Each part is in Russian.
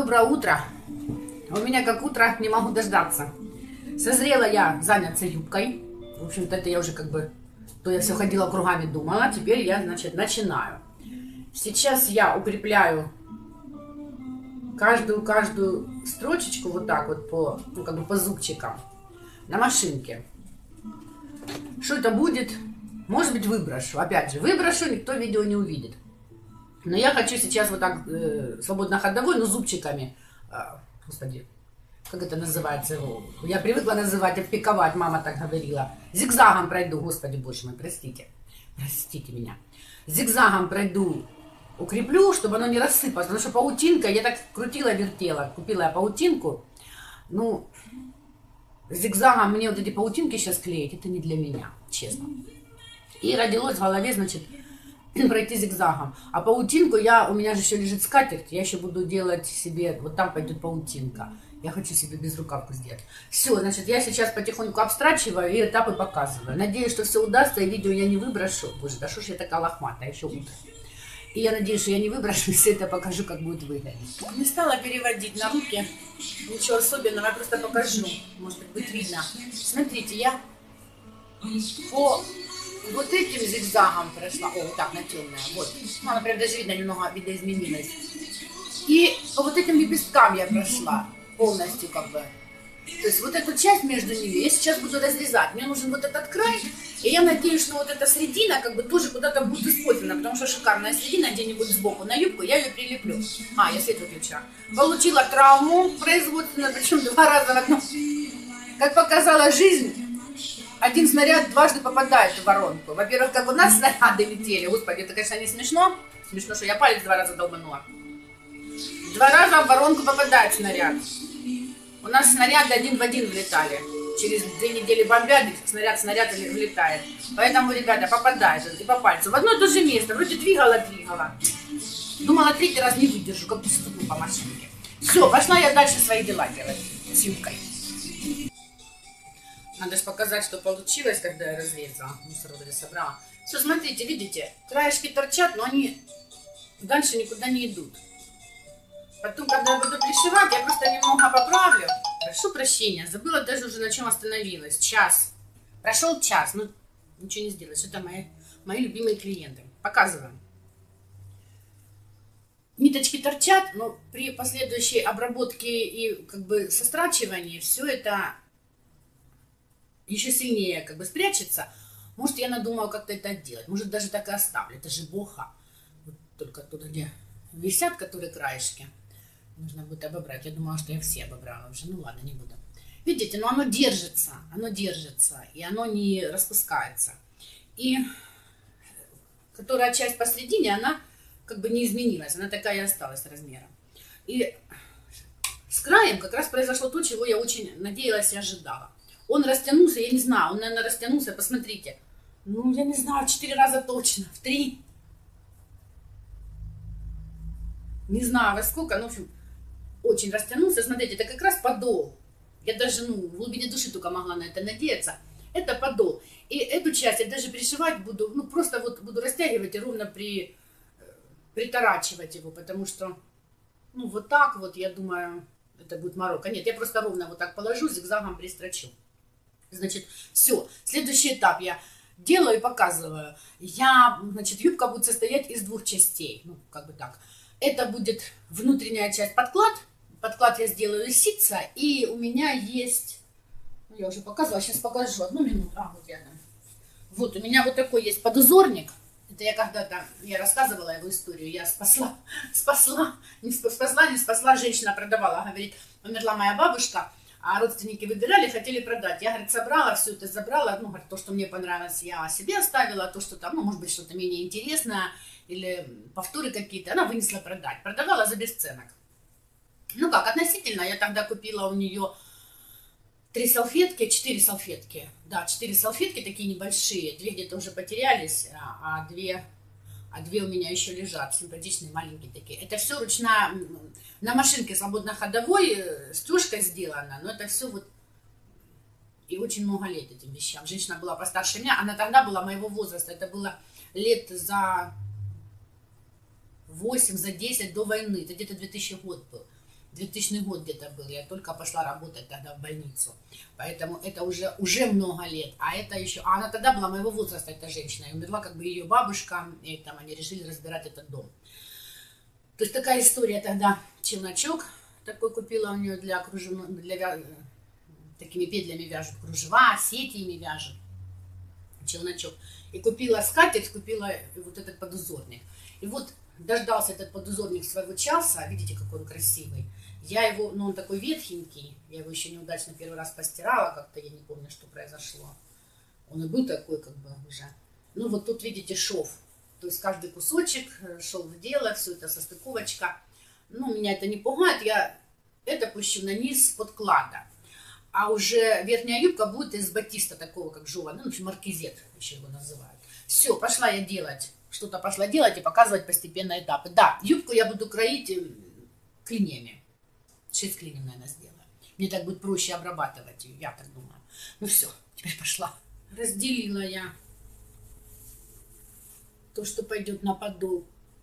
Доброе утро. У меня как утро, не могу дождаться. Созрела я заняться юбкой. В общем-то, это я уже как бы... То я все ходила кругами, думала. Теперь я, значит, начинаю. Сейчас я укрепляю каждую строчечку вот так вот по, ну, как бы по зубчикам на машинке. Что это будет? Может быть, выброшу. Опять же, выброшу, никто видео не увидит. Но я хочу сейчас вот так свободно ходовой, но зубчиками. Господи, как это называется? Я привыкла называть, обпиковать, мама так говорила. Зигзагом пройду, господи, боже мой, простите. Простите меня. Зигзагом пройду, укреплю, чтобы оно не рассыпалось. Потому что паутинка, я так крутила, вертела. Купила я паутинку. Ну, зигзагом мне вот эти паутинки сейчас клеить, это не для меня, честно. И родилось в голове, значит, пройти зигзагом. А паутинку у меня же еще лежит скатерть, я еще буду делать себе, вот там пойдет паутинка. Я хочу себе безрукавку сделать. Все, значит, я сейчас потихоньку обстрачиваю и этапы показываю. Надеюсь, что все удастся, и видео я не выброшу. Боже, да что ж я такая лохматая, еще утро. И я надеюсь, что я не выброшу, и все это покажу, как будет выглядеть. Не стала переводить на руки, ничего особенного, я просто покажу. Может быть, будет видно. Смотрите, я по вот этим зигзагом прошла. О, вот так, на темное. Вот. Ну, она прям даже видно, немного видоизменилась. И по вот этим лепесткам я прошла полностью, как бы. То есть вот эту часть между ними я сейчас буду разрезать. Мне нужен вот этот край. И я надеюсь, что вот эта середина как бы тоже куда-то будет использована. Потому что шикарная середина где-нибудь сбоку на юбку, я ее прилеплю. Я свет выключила. Получила травму производственную, причем 2 раза в одном. Как показала жизнь, один снаряд дважды попадает в воронку. Во-первых, как у нас снаряды летели. Господи, это, конечно, не смешно. Смешно, что я палец 2 раза долбанула. 2 раза в воронку попадает снаряд. У нас снаряды один в один влетали. Через 2 недели бомбят, снаряд влетает. Поэтому, ребята, попадает и по пальцу. В одно и то же место. Вроде двигала. Думала, 3-й раз не выдержу, как стукну по машинке. Все, пошла я дальше свои дела делать с юбкой. Надо же показать, что получилось, когда я разрезала. Мусор вроде собрала. Все, смотрите, видите, краешки торчат, но они дальше никуда не идут. Потом, когда я буду пришивать, я просто немного поправлю. Прошу прощения, забыла даже уже на чем остановилась. Час. Прошел час, ну ничего не сделаешь. Это мои любимые клиенты. Показываем. Ниточки торчат, но при последующей обработке и как бы сострачивании все это еще сильнее как бы спрячется. Может, я надумаю как-то это делать. Может, даже так и оставлю. Это же боха. Вот только туда, где висят, которые краешки, нужно будет обобрать. Я думала, что я все обобрала уже. Ну ладно, не буду. Видите, но оно держится, и оно не распускается. И которая часть посередине, она как бы не изменилась. Она такая и осталась размером. И с краем как раз произошло то, чего я очень надеялась и ожидала. Он растянулся, я не знаю, он, наверное, растянулся, посмотрите. Ну, я не знаю, 4 раза точно, в 3. Не знаю во сколько, но, в общем, очень растянулся. Смотрите, это как раз подол. Я даже, в глубине души только могла на это надеяться. Это подол. И эту часть я даже пришивать буду, просто вот буду растягивать и ровно приторачивать его, потому что, вот так вот, я думаю, это будет морока. Нет, я просто ровно вот так положу, зигзагом пристрочу. Значит, все. Следующий этап я делаю и показываю. Значит, юбка будет состоять из 2 частей. Как бы так. Это будет внутренняя часть подклад. Подклад я сделаю из ситца. И у меня есть... я уже показывала, сейчас покажу. 1 минуту. Вот рядом. Вот, у меня вот такой есть подузорник. Это я когда-то, я рассказывала его историю. Я спасла. Женщина продавала. Говорит, умерла моя бабушка. А родственники выбирали, хотели продать. Я, говорит, собрала, все это забрала. Говорит, то, что мне понравилось, я себе оставила. То, что там, может быть, что-то менее интересное или повторы какие-то, она вынесла продать. Продавала за бесценок. Относительно, я тогда купила у нее 4 салфетки. Да, 4 салфетки такие небольшие. 2 где-то уже потерялись, а 2 у меня еще лежат, симпатичные, маленькие такие. Это все ручная, на машинке свободно-ходовой, стежкой сделано, но это все вот и очень много лет этим вещам. Женщина была постарше меня, она тогда была моего возраста, это было лет за 8, за 10 до войны, это где-то 2000 год был. 2000 год где-то был. Я только пошла работать тогда в больницу. Поэтому это уже много лет. А это еще... А она тогда была моего возраста, эта женщина. И умерла как бы ее бабушка. И там они решили разбирать этот дом. То есть такая история тогда. Челночок такой купила у нее для кружевного... Такими петлями вяжут кружева, сети ими вяжут. Челночок. И купила скатерть, купила вот этот подузорник. И вот дождался этот подузорник своего часа. Видите, какой он красивый. Я его, ну он такой ветхенький. Я его еще неудачно первый раз постирала. Как-то я не помню, что произошло. Он и был такой как бы уже. Ну вот тут видите шов. То есть каждый кусочек шел в дело. Все это состыковочка. Ну меня это не пугает. Я это пущу на низ подклада. А уже верхняя юбка будет из батиста такого, как жова. Ну, в общем, маркизет еще его называют. Все, пошла я делать. Что-то пошла делать и показывать постепенно этапы. Да, юбку я буду кроить клиньями. 6 клиньев, наверное, сделаю. Мне так будет проще обрабатывать ее, я так думаю. Ну все, теперь пошла. Разделила я то, что пойдет на подол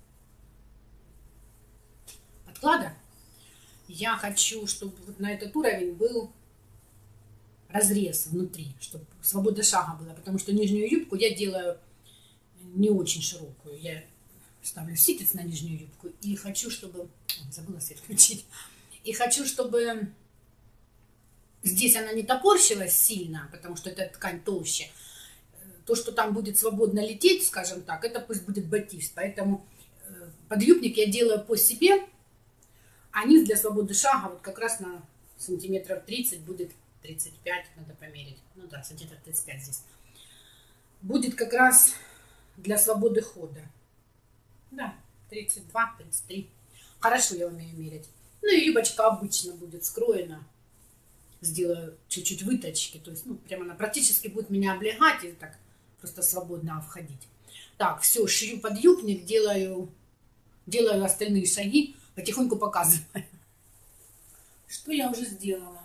подклада. Я хочу, чтобы вот на этот уровень был разрез внутри, чтобы свобода шага была, потому что нижнюю юбку я делаю не очень широкую. Я ставлю ситец на нижнюю юбку и хочу, чтобы... Забыла свет включить. И хочу, чтобы здесь она не топорщилась сильно, потому что эта ткань толще. То, что там будет свободно лететь, скажем так, это пусть будет батист. Поэтому подъюбник я делаю по себе, а низ для свободы шага вот как раз на сантиметров 30 будет 35, надо померить. Ну да, сантиметров 35 здесь. Будет как раз для свободы хода. Да, 32, 33. Хорошо я умею мерить. Ну и юбочка обычно будет скроена. Сделаю чуть-чуть выточки. То есть, ну, прямо она практически будет меня облегать и так просто свободно входить. Так, все, шью подъюбник, делаю остальные шаги. Потихоньку показываю. Что я уже сделала?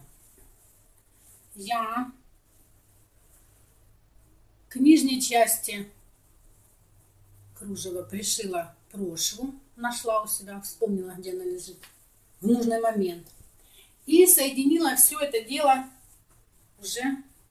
Я к нижней части кружева пришила прошву, нашла у себя, вспомнила, где она лежит, в нужный момент. И соединила все это дело уже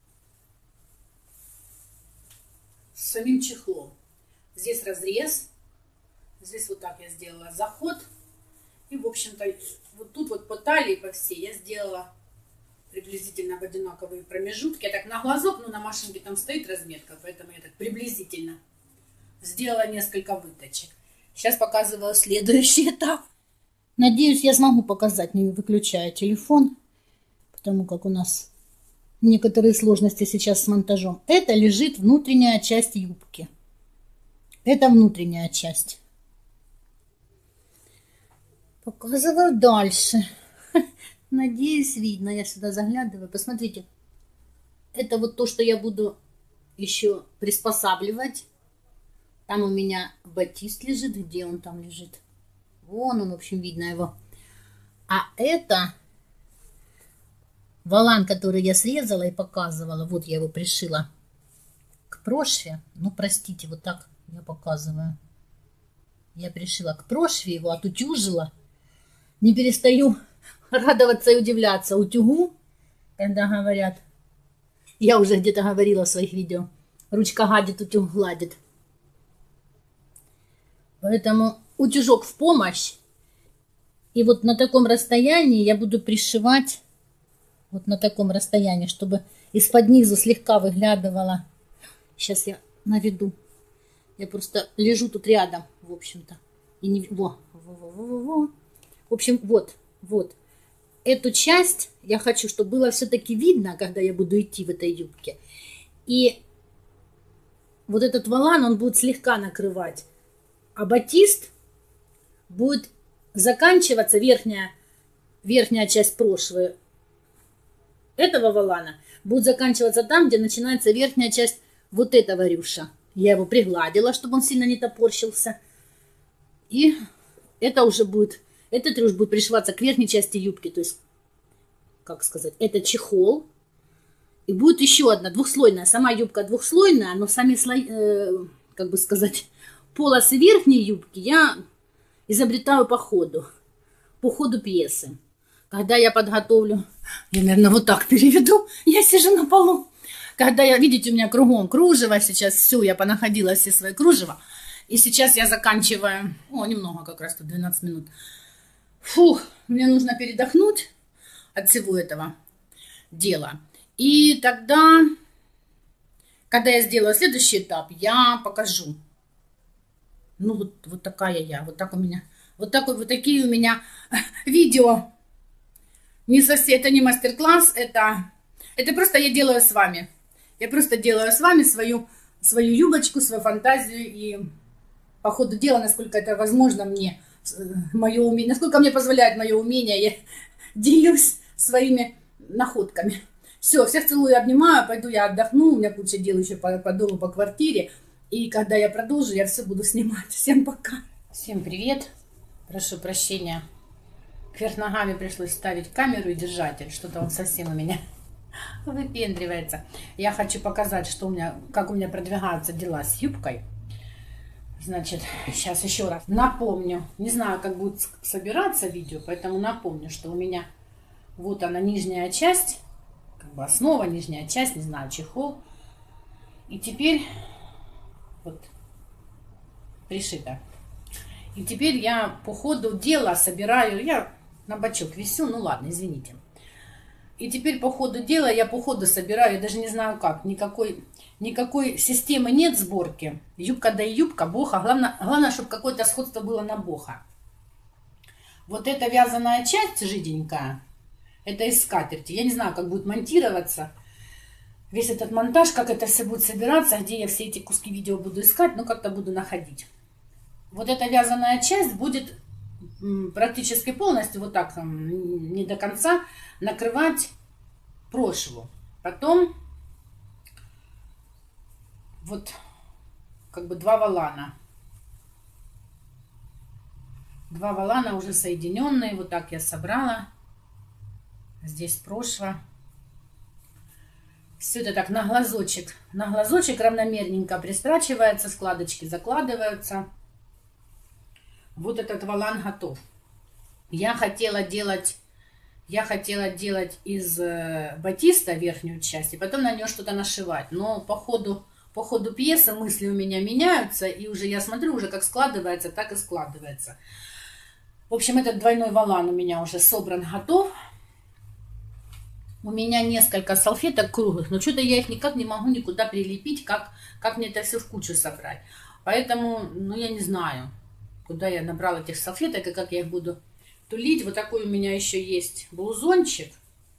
с самим чехлом. Здесь разрез, здесь вот так я сделала заход. И, в общем-то, вот тут вот по талии, по всей я сделала приблизительно в одинаковые промежутки. Я так на глазок, но на машинке там стоит разметка, поэтому я так приблизительно сделала несколько выточек. Сейчас показываю следующий этап. Надеюсь, я смогу показать, не выключая телефон, потому как у нас некоторые сложности сейчас с монтажом. Это лежит внутренняя часть юбки. Это внутренняя часть. Показываю дальше. Надеюсь, видно. Я сюда заглядываю. Посмотрите. Это вот то, что я буду еще приспосабливать. Там у меня батист лежит. Где он там лежит? Вон он, в общем, видно его. А это волан, который я срезала и показывала. Вот я его пришила к прошве. Ну, простите, вот так я показываю. Я пришила к прошве, его отутюжила. Не перестаю радоваться и удивляться утюгу, когда говорят, я уже где-то говорила в своих видео, ручка гадит, утюг гладит. Поэтому утюжок в помощь. И вот на таком расстоянии я буду пришивать, вот на таком расстоянии, чтобы из-под низу слегка выглядывала. Сейчас я наведу. Я просто лежу тут рядом, в общем-то. И не... Во. В общем, вот. Эту часть я хочу, чтобы было все-таки видно, когда я буду идти в этой юбке. И вот этот волан, он будет слегка накрывать. А батист будет заканчиваться, верхняя часть прошвы этого волана будет заканчиваться там, где начинается верхняя часть вот этого рюша. Я его пригладила, чтобы он сильно не топорщился. И это уже будет... Этот рюш будет пришиваться к верхней части юбки. То есть, как сказать, это чехол. И будет еще одна двухслойная. Сама юбка двухслойная, но сами слои, как бы сказать, полосы верхней юбки я изобретаю по ходу пьесы. когда я подготовлю, я, наверное, вот так переведу, я сижу на полу. Когда я, видите, у меня кругом кружево сейчас, все, я понаходила все свои кружева. И сейчас я заканчиваю, немного как раз, 12 минут. Фух, мне нужно передохнуть от всего этого дела. И тогда, когда я сделаю следующий этап, я покажу. Ну, вот такая я, вот так у меня, вот такие у меня видео. Не совсем, это не мастер-класс, это просто я делаю с вами. Я просто делаю с вами свою юбочку, свою фантазию. И по ходу дела, насколько это возможно мне, мое умение, насколько мне позволяет мое умение, я делюсь своими находками. Все, всех целую, обнимаю, пойду я отдохну, у меня куча дел еще по дому, по квартире. И когда я продолжу, я все буду снимать. Всем пока. Всем привет. Прошу прощения. Кверх ногами пришлось ставить камеру и держатель. Что-то он совсем у меня выпендривается. Я хочу показать, как у меня продвигаются дела с юбкой. Значит, сейчас еще раз напомню. Не знаю, как будет собираться видео, поэтому напомню, что у меня вот она, нижняя часть, как бы основа, нижняя часть, не знаю, чехол. И теперь вот пришито. И теперь я по ходу дела собираю, я на бочок висю, ну ладно, извините. И теперь по ходу дела я собираю, я даже не знаю как, никакой системы нет сборки. Юбка да и юбка, боха, главное, чтобы какое-то сходство было на боха. Вот эта вязаная часть жиденькая, это из скатерти. Я не знаю, как будет монтироваться весь этот монтаж, как это все будет собираться, где я все эти куски видео буду искать, но как-то буду находить. Вот эта вязаная часть будет практически полностью, вот так, не до конца, накрывать прошву. Потом вот как бы два волана. Два волана уже соединенные, вот так я собрала. Здесь прошва. Все это так на глазочек равномерненько пристрачивается, складочки закладываются. Вот этот волан готов. Я хотела делать из батиста верхнюю часть и потом на нее что-то нашивать. Но по ходу пьесы мысли у меня меняются, и уже я смотрю, уже как складывается, так и складывается. В общем, этот двойной волан у меня уже собран, готов. У меня несколько салфеток круглых, но что-то я их никак не могу никуда прилепить, как мне это все в кучу собрать. Поэтому, я не знаю, куда я набрала этих салфеток и как я их буду тулить. Вот такой у меня еще есть блузончик.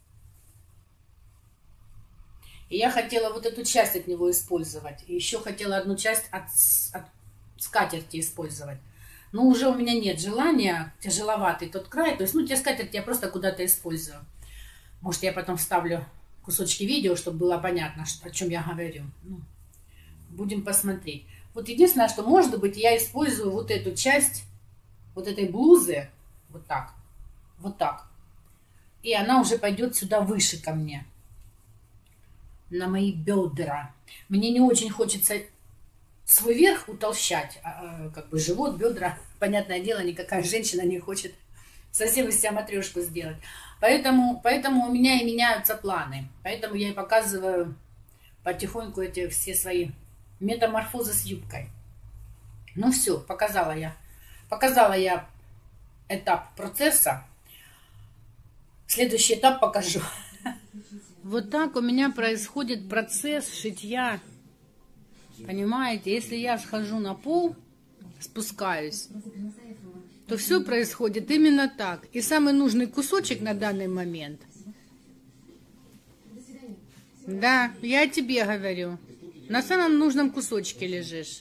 И я хотела вот эту часть от него использовать. И еще хотела одну часть от скатерти использовать. Но уже у меня нет желания, тяжеловатый тот край. То есть, те скатерти я просто куда-то использую. Может, я потом вставлю кусочки видео, чтобы было понятно, о чем я говорю. Будем посмотреть. Вот единственное, что, может быть, я использую вот эту часть вот этой блузы вот так. Вот так. И она уже пойдет сюда выше ко мне. На мои бедра. Мне не очень хочется свой верх утолщать. Как бы живот, бедра. Понятное дело, никакая женщина не хочет совсем из себя матрешку сделать. Поэтому у меня и меняются планы. Поэтому я и показываю потихоньку эти все свои метаморфозы с юбкой. Ну все, показала я этап процесса. Следующий этап покажу. Вот так у меня происходит процесс шитья. Понимаете, если я схожу на пол, спускаюсь, то все происходит именно так. И самый нужный кусочек на данный момент. Да, я тебе говорю. На самом нужном кусочке лежишь.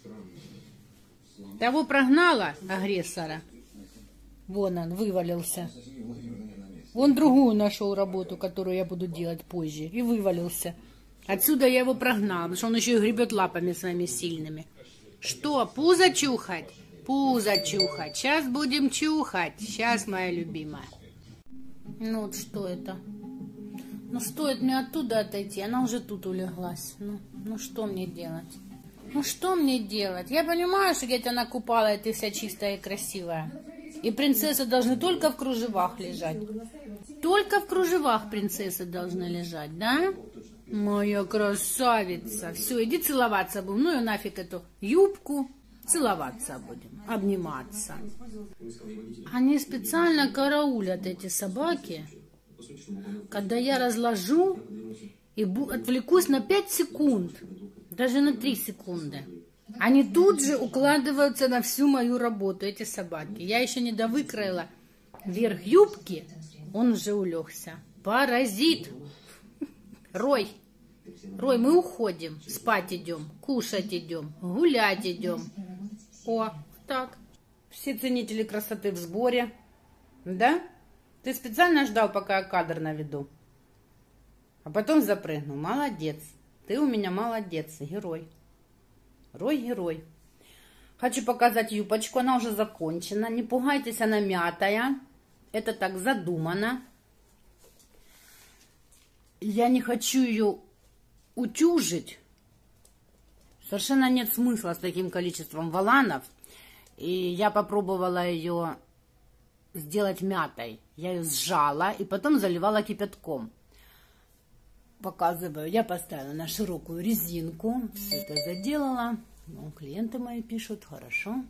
Того прогнала, агрессора. Вон он, вывалился. Вон другую нашел работу, которую я буду делать позже. И вывалился. Отсюда я его прогнала, потому что он еще и гребет лапами своими сильными. Что, пузо чухать? Пузо чухать. Сейчас будем чухать. Сейчас, моя любимая. Ну вот что это? Ну стоит мне оттуда отойти, она уже тут улеглась. Ну что мне делать? Ну что мне делать? Я понимаю, что я тебя накупала, и ты вся чистая и красивая. И принцессы должны только в кружевах лежать. Только в кружевах принцессы должны лежать, да? Моя красавица. Все, иди целоваться будем. Ну и нафиг эту юбку. Целоваться будем, обниматься. Они специально караулят, эти собаки, когда я разложу и отвлекусь на 5 секунд, даже на 3 секунды. Они тут же укладываются на всю мою работу, эти собаки. Я еще не довыкроила верх юбки, он уже улегся. Паразит. Рой. Рой, мы уходим, спать идем, кушать идем, гулять идем. О, так. Все ценители красоты в сборе. Да? Ты специально ждал, пока я кадр наведу. А потом запрыгнул. Молодец. Ты у меня молодец, герой. Рой-герой. Хочу показать юбочку. Она уже закончена. Не пугайтесь, она мятая. Это так задумано. Я не хочу ее утюжить. Совершенно нет смысла с таким количеством воланов. И я попробовала ее сделать мятой. Я ее сжала и потом заливала кипятком. Показываю. Я поставила на широкую резинку. Все это заделала. Ну, клиенты мои пишут. Хорошо.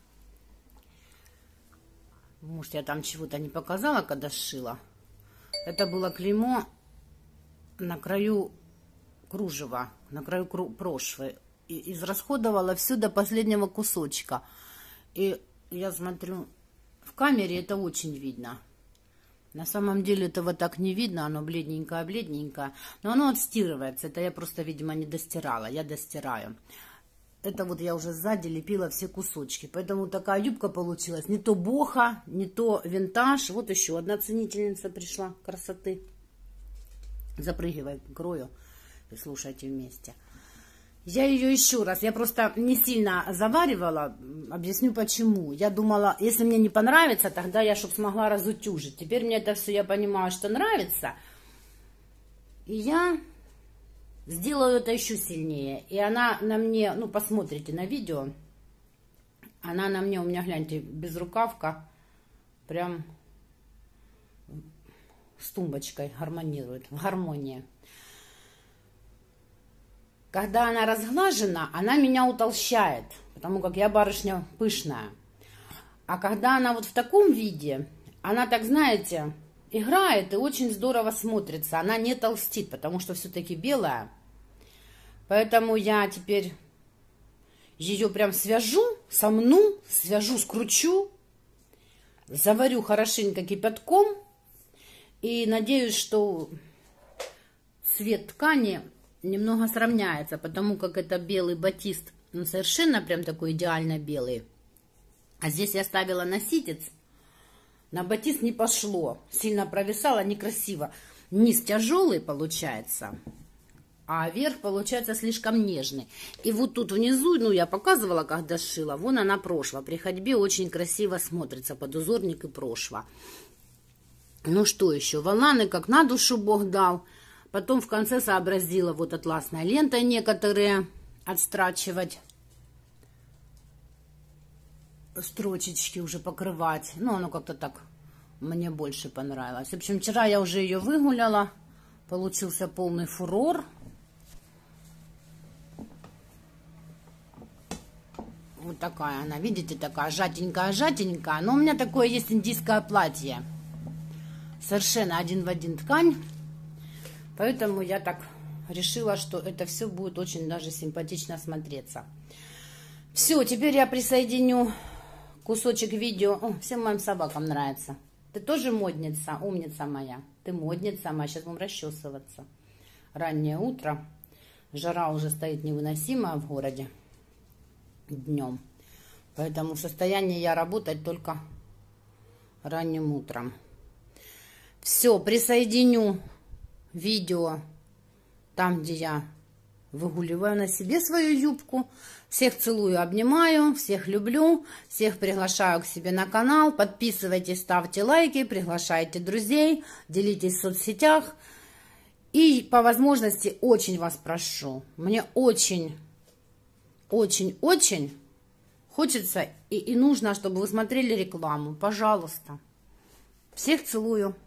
Может, я там чего-то не показала, когда сшила. Это было клеймо на краю кружева, на краю прошвы. И израсходовала все до последнего кусочка. И я смотрю, в камере это очень видно. На самом деле этого так не видно, оно бледненькое-бледненькое. Но оно отстирывается, это я просто, видимо, не достирала, я достираю. Это вот я уже сзади лепила все кусочки. Поэтому такая юбка получилась. Не то боха, не то винтаж. Вот еще одна ценительница пришла красоты. Запрыгивай, крою и слушайте вместе. Я ее еще раз, я просто не сильно заваривала, объясню почему. Я думала, если мне не понравится, тогда я, чтобы смогла разутюжить. Теперь мне это все, я понимаю, что нравится. И я сделаю это еще сильнее. И она на мне, ну, посмотрите на видео. Она на мне, у меня, гляньте, безрукавка, прям с тумбочкой гармонирует, в гармонии. Когда она разглажена, она меня утолщает, потому как я барышня пышная. А когда она вот в таком виде, она так, знаете, играет и очень здорово смотрится. Она не толстит, потому что все-таки белая. Поэтому я теперь ее прям свяжу, сомну, свяжу, скручу, заварю хорошенько кипятком. И надеюсь, что цвет ткани немного сравняется, потому как это белый батист, он совершенно прям такой идеально белый. А здесь я ставила на ситец, на батист не пошло, сильно провисало, некрасиво. Низ тяжелый получается, а верх получается слишком нежный. И вот тут внизу, ну я показывала, когда сшила, вон она прошва. При ходьбе очень красиво смотрится под узорник и прошва. Ну что еще, воланы как на душу Бог дал. Потом в конце сообразила вот атласной лентой некоторые отстрачивать. Строчечки уже покрывать. Ну, оно как-то так мне больше понравилось. В общем, вчера я уже ее выгуляла. Получился полный фурор. Вот такая она, видите, такая жатенькая-жатенькая. Но у меня такое есть индийское платье. Совершенно один в один ткань. Поэтому я так решила, что это все будет очень даже симпатично смотреться. Все, теперь я присоединю кусочек видео. О, всем моим собакам нравится. Ты тоже модница, умница моя. Ты модница моя. Сейчас будем расчесываться. Раннее утро. Жара уже стоит невыносимая в городе днем. Поэтому в состоянии я работать только ранним утром. Все, присоединю видео там, где я выгуливаю на себе свою юбку. Всех целую, обнимаю, всех люблю, всех приглашаю к себе на канал. Подписывайтесь, ставьте лайки, приглашайте друзей, делитесь в соцсетях. И по возможности очень вас прошу, мне очень хочется и нужно, чтобы вы смотрели рекламу. Пожалуйста. Всех целую.